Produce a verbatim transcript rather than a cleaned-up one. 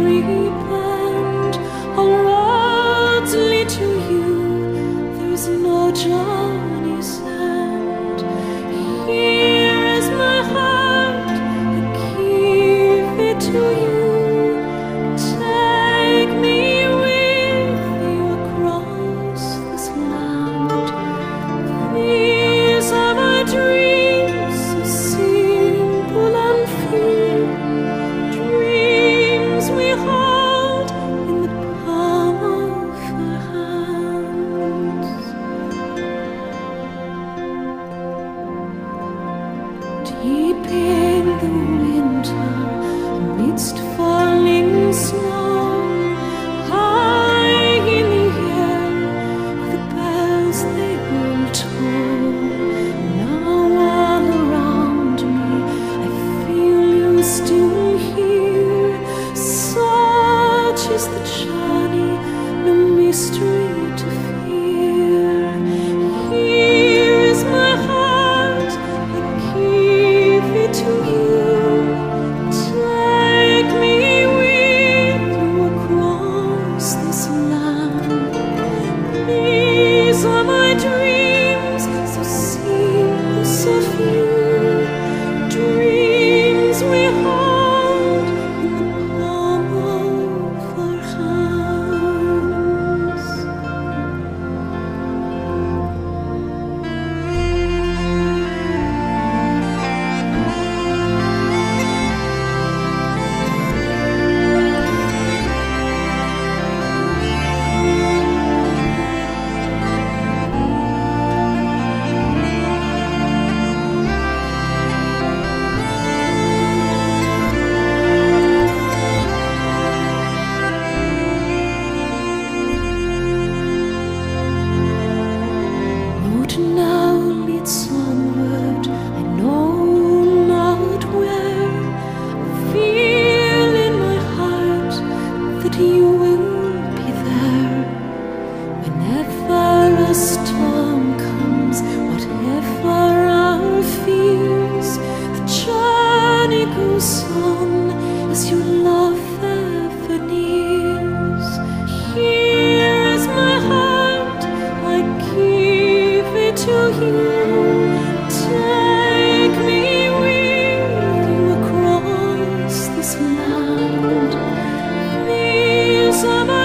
every bend, all roads lead to you. There's no journey's end. Here is my heart, I give it to you. Take me with you across this land. These are my dreams, so simple and free. Dreams we hold in the palm of our hands. Deep in the winter, amidst falling snow, high in the air, the bells they will toll. Now all around me, I feel you still here. Such is the journey, no mystery to fear. Here is my heart, I give it to you. Take me with you across this land. These are my dreams, so simple, so few. Dreams we hold in the palm of our hands. Road now leads onward, I know not where. I feel in my heart that you will be there. Whenever a storm comes, whatever our fears, the journey goes on as your love ever nears. Here is my heart, I give it to you. Take me with you across this land. These are my